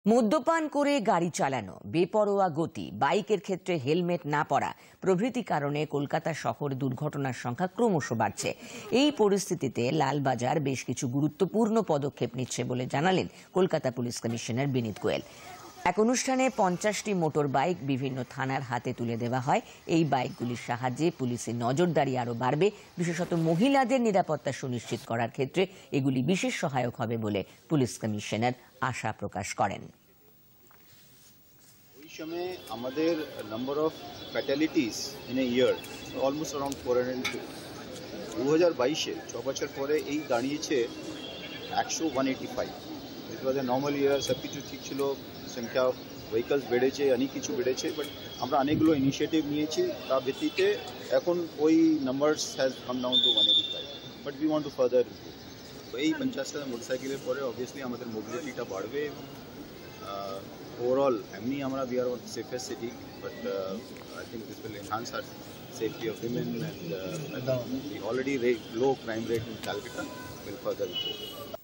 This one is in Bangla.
মদ্যপান করে গাড়ি চালানো, বেপরোয়া গতি, বাইকের ক্ষেত্রে হেলমেট না পরা প্রভৃতি কারণে কলকাতা শহর দুর্ঘটনার সংখ্যা ক্রমশ বাড়ছে। এই পরিস্থিতিতে লালবাজার বেশ কিছু গুরুত্বপূর্ণ পদক্ষেপ নিচ্ছে বলে জানালেন কলকাতা পুলিশ কমিশনার বিনীত গোয়েল। এক অনুষ্ঠানে 50টি মোটর বাইক বিভিন্ন থানার হাতে তুলে দেওয়া হয়। এই বাইকগুলির সাহায্যে পুলিশের নজরদারি আরও বাড়বে। বিশেষত মহিলাদের নিরাপত্তা সুনিশ্চিত করার ক্ষেত্রে এগুলি বিশেষ সহায়ক হবে বলে পুলিশ কমিশনার আশা প্রকাশ করেন। ওই সময় আমাদের number of fatalities in a year almost around 402। 2022-এ 6 বছর পরে এই দাঁড়িয়েছে 185। ইট ওয়াজ এ নর্মাল ইয়ার, সব কিছু ঠিক ছিল, সংখ্যা ভেহিকলস বেড়েছে, অনেক কিছু বেড়েছে, বাট আমরা অনেকগুলো ইনিশিয়েটিভ নিয়েছি। তার ভিত্তিতে এখন ওই numbers has come down to 185, but we want to further improve. তো এই 50টা মোটরসাইকেলের পরে অবভিয়াসলি আমাদের মোবিলিটিটা বাড়বে এবং ওভারঅল এমনি আমরা we are one of the safest city, but I think this will enhance our safety of women and the already low crime rate in Calcutta will further improve.